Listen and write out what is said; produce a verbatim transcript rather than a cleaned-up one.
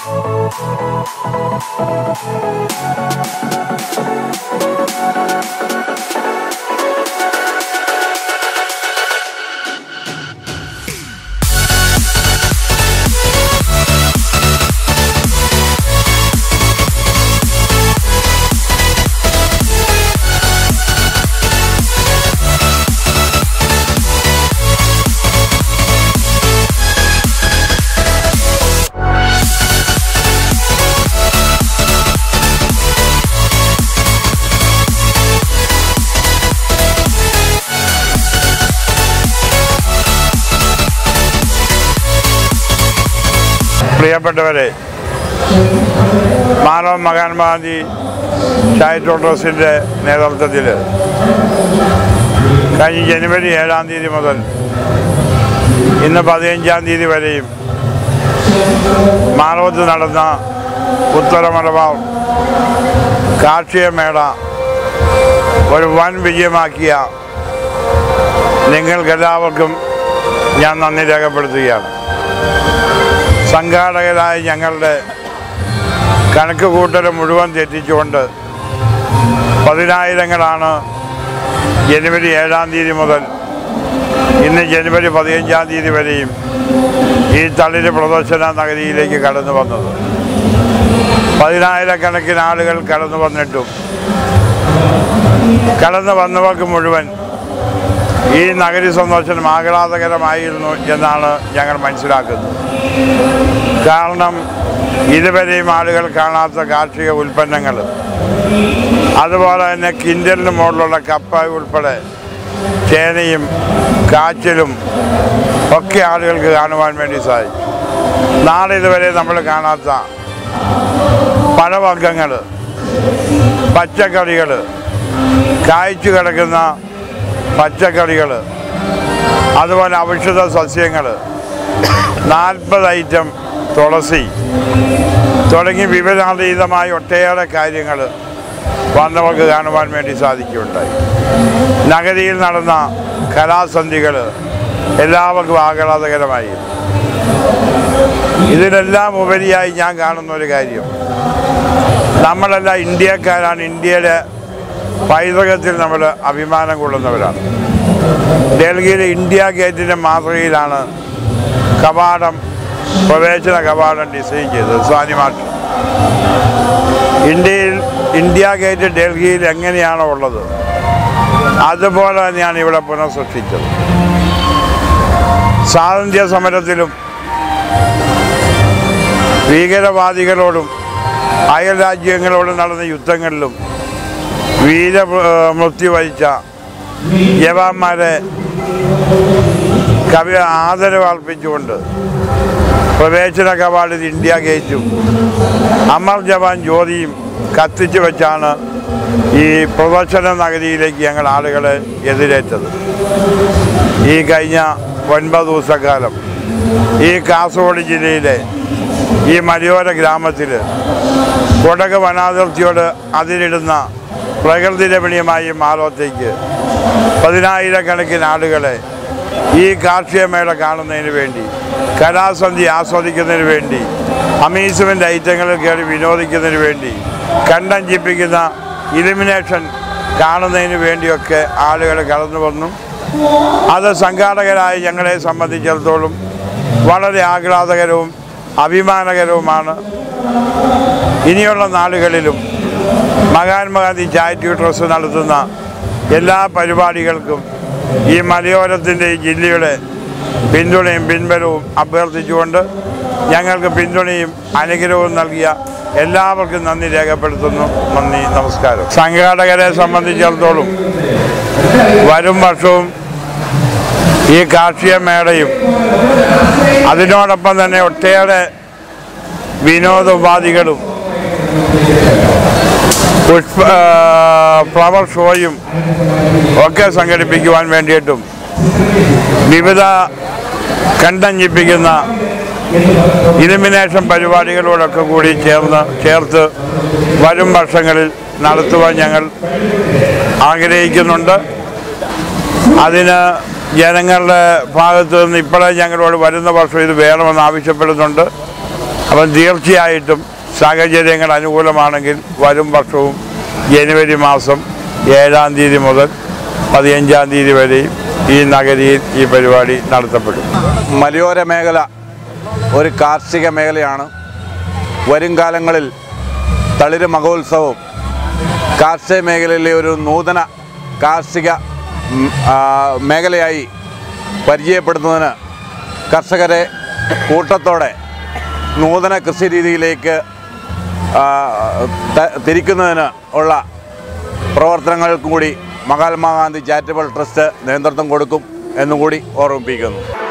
പ്രിയപ്പെട്ടവരെ, മാനവ മഹാത്മാഗാന്ധി ചാരിറ്റബിൾ ട്രസ്റ്റിൻ്റെ നേതൃത്വത്തിൽ കഴിഞ്ഞ ജനുവരി ഏഴാം തീയതി മുതൽ ഇന്ന് പതിനഞ്ചാം തീയതി വരെയും മാനവത്ത് നടന്ന ഉത്തര മലബാർ കാർഷിക മേള ഒരു വൻ വിജയമാക്കിയ നിങ്ങൾക്കെല്ലാവർക്കും ഞാൻ നന്ദി രേഖപ്പെടുത്തുകയാണ്. സംഘാടകരായ ഞങ്ങളുടെ കണക്ക് കൂട്ടൽ മുഴുവൻ തെറ്റിച്ചുകൊണ്ട് പതിനായിരങ്ങളാണ് ജനുവരി ഏഴാം തീയതി മുതൽ ഇന്ന് ജനുവരി പതിനഞ്ചാം തീയതി വരെയും ഈ തളിര് പ്രദർശന നഗരിയിലേക്ക് കടന്നു വന്നത്. പതിനായിരക്കണക്കിന് ആളുകൾ കടന്നു വന്നിട്ടും കടന്നു വന്നവർക്ക് മുഴുവൻ ഈ നഗരി സന്ദർശനം ആഹ്ലാദകരമായിരുന്നു എന്നാണ് ഞങ്ങൾ മനസ്സിലാക്കുന്നത്. കാരണം ഇതുവരെയും ആളുകൾ കാണാത്ത കാർഷിക ഉൽപ്പന്നങ്ങൾ, അതുപോലെ തന്നെ കിൻഡലിന് മുകളിലുള്ള കപ്പ ഉൾപ്പെടെ ചേനയും കാച്ചിലും ഒക്കെ ആളുകൾക്ക് കാണുവാൻ വേണ്ടി സാധിക്കും. നാളെ ഇതുവരെ നമ്മൾ കാണാത്ത പഴവർഗ്ഗങ്ങൾ, പച്ചക്കറികൾ, കായ്ച്ചു കിടക്കുന്ന പച്ചക്കറികൾ, അതുപോലെ ഔഷധ സസ്യങ്ങൾ, നാൽപ്പത് ഐറ്റം തുളസി തുടങ്ങി വിവിധാതീതമായ ഒട്ടേറെ കാര്യങ്ങൾ വന്നവർക്ക് കാണുവാൻ വേണ്ടി സാധിക്കുകയുണ്ടായി. നഗരിയിൽ നടന്ന കലാസന്ധികൾ എല്ലാവർക്കും ആഹ്ലാദകരമായി. ഇതിനെല്ലാം ഉപരിയായി ഞാൻ കാണുന്ന ഒരു കാര്യം, നമ്മളെല്ലാം ഇന്ത്യക്കാരാണ്. ഇന്ത്യയുടെ പൈതൃകത്തിൽ നമ്മൾ അഭിമാനം കൊള്ളുന്നവരാണ്. ഡൽഹിയിലെ ഇന്ത്യ ഗേറ്റിൻ്റെ മാതൃകയിലാണ് കവാടം, പ്രവേശന കവാടം ഡിസൈൻ ചെയ്തത് സ്വാനിമാഷ്. ഇന്ത്യയിൽ ഇന്ത്യ ഗേറ്റ് ഡൽഹിയിൽ എങ്ങനെയാണോ ഉള്ളത് അതുപോലെ തന്നെയാണ് ഇവിടെ പുനഃസൃഷ്ടിച്ചത്. സ്വാതന്ത്ര്യ സമരത്തിലും ഭീകരവാദികളോടും അയൽ രാജ്യങ്ങളോടും നടന്ന യുദ്ധങ്ങളിലും വീരമൃത്യു വരിച്ച ജവാന്മാരെ കവി ആദരവ് അർപ്പിച്ചുകൊണ്ട് പ്രവേശന കവാടത്തിൽ ഇന്ത്യ ഗേറ്റും അമർ ജവാൻ ജ്യോതിയും കത്തിച്ചു വെച്ചാണ് ഈ പ്രദർശന നഗരിയിലേക്ക് ഞങ്ങൾ ആളുകളെ എതിരേറ്റത്. ഈ കഴിഞ്ഞ ഒൻപത് ദിവസക്കാലം ഈ കാസർഗോഡ് ജില്ലയിലെ ഈ മലയോര ഗ്രാമത്തിൽ കൊടക് വനാതിർത്തിയോട് അതിരിടുന്ന പ്രകൃതി രമണീയമായ മാലോത്തേക്ക് പതിനായിരക്കണക്കിന് ആളുകളെ ഈ കാർഷിക മേള കാണുന്നതിന് വേണ്ടി, കലാസന്ധി ആസ്വദിക്കുന്നതിന് വേണ്ടി, അമ്യൂസ്മെൻ്റ് ഐറ്റങ്ങളിൽ കയറി വിനോദിക്കുന്നതിന് വേണ്ടി, കണ്ടഞ്ചിപ്പിക്കുന്ന ഇലുമിനേഷൻ കാണുന്നതിന് വേണ്ടിയൊക്കെ ആളുകൾ കടന്നു വന്നു. അത് സംഘാടകരായ ഞങ്ങളെ സംബന്ധിച്ചിടത്തോളം വളരെ ആഹ്ലാദകരവും അഭിമാനകരവുമാണ്. ഇനിയുള്ള നാളുകളിലും മഹാത്മാഗാന്ധി ചാരിറ്റബിൾ ട്രസ്റ്റ് നടത്തുന്ന എല്ലാ പരിപാടികൾക്കും ഈ മലയോരത്തിൻ്റെ ഈ ജില്ലയുടെ പിന്തുണയും പിൻബലവും അഭ്യർത്ഥിച്ചുകൊണ്ട് ഞങ്ങൾക്ക് പിന്തുണയും അനുഗ്രഹവും നൽകിയ എല്ലാവർക്കും നന്ദി രേഖപ്പെടുത്തുന്നു. നന്ദി, നമസ്കാരം. സംഘാടകരെ സംബന്ധിച്ചിടത്തോളം വരും വർഷവും ഈ കാർഷിക മേളയും അതിനോടൊപ്പം തന്നെ ഒട്ടേറെ വിനോദോപാധികളും പുഷ്പ ഫ്ലവർ ഷോയും ഒക്കെ സംഘടിപ്പിക്കുവാൻ വേണ്ടിയിട്ടും വിവിധ കണ്ടഞ്ചിപ്പിക്കുന്ന ഇലുമിനേഷൻ പരിപാടികളോടൊക്കെ കൂടി ചേർന്ന് ചേർത്ത് വരും വർഷങ്ങളിൽ നടത്തുവാൻ ഞങ്ങൾ ആഗ്രഹിക്കുന്നുണ്ട്. അതിന് ജനങ്ങളുടെ ഭാഗത്തു നിന്ന് ഇപ്പോഴേ ഞങ്ങളോട് വരുന്ന വർഷം ഇത് വേണമെന്ന് ആവശ്യപ്പെടുന്നുണ്ട്. അപ്പം തീർച്ചയായിട്ടും സാഹചര്യങ്ങൾ അനുകൂലമാണെങ്കിൽ വരും വർഷവും ജനുവരി മാസം ഏഴാം തീയതി മുതൽ പതിനഞ്ചാം തീയതി വരെയും ഈ നഗരിയിൽ ഈ പരിപാടി നടത്തപ്പെടും. മലയോര മേഖല ഒരു കാർഷിക മേഖലയാണ്. വരും കാലങ്ങളിൽ തളിര് മഹോത്സവം കാർഷിക മേഖലയിലെ ഒരു നൂതന കാർഷിക മേഖലയായി പരിചയപ്പെടുത്തുന്നതിന് കർഷകരെ കൂട്ടത്തോടെ നൂതന കൃഷി രീതിയിലേക്ക് തിരിക്കുന്നതിന് ഉള്ള പ്രവർത്തനങ്ങൾക്കും കൂടി മഹാത്മാഗാന്ധി ചാരിറ്റബിൾ ട്രസ്റ്റ് നേതൃത്വം കൊടുക്കും എന്നുകൂടി ഓർമ്മിപ്പിക്കുന്നു.